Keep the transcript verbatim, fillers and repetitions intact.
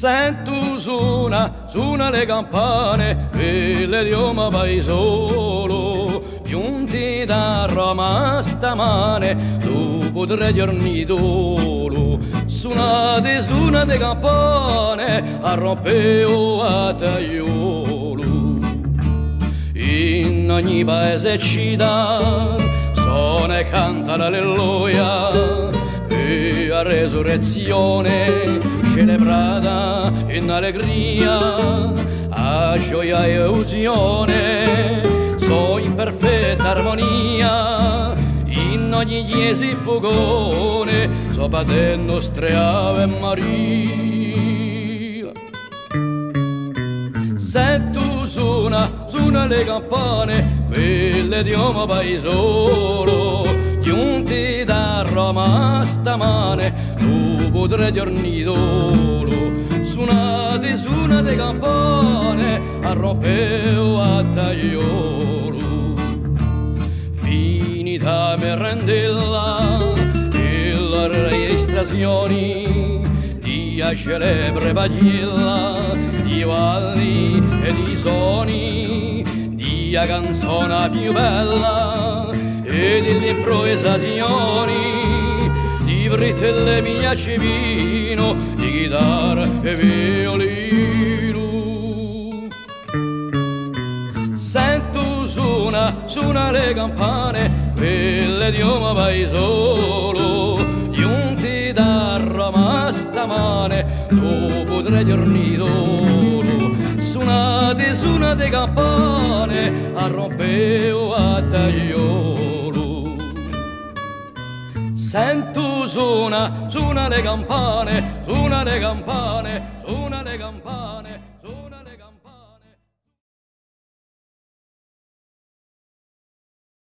Sento suona, suona le campane e l'idioma vai solo. Giunti da Roma stamane, dopo tre giorni d'olo, suonate, suonate campane a Rompeo a Tagliolo. In ogni paese e città suona e canta l'alleluia per la resurrezione celebrata in allegria, a gioia e usione, so in perfetta armonia, in ogni chiesa e fogone, so padre nostre Ave Maria. Se tu suona, suona le campane, quell'idioma vai solo, giunti da Roma stamane, dopo tre giorni d'olo, suonate, suonate campane a Rompeo a Tagliolo. Finita merendella e la registrazione di a celebre pagella, di valli e di soni, di a canzone più bella e di improvvisazioni, di britelle piace vino, di chitarra e violino. Sento suona, suona le campane, quell'idioma vai solo, giunti da Roma stamane, dopo tre giorni d'olo, suonate, suonate campane a Rompeo a Tagliolo. Sento suona, suona le campane, suona le campane, suona le campane, suona le campane.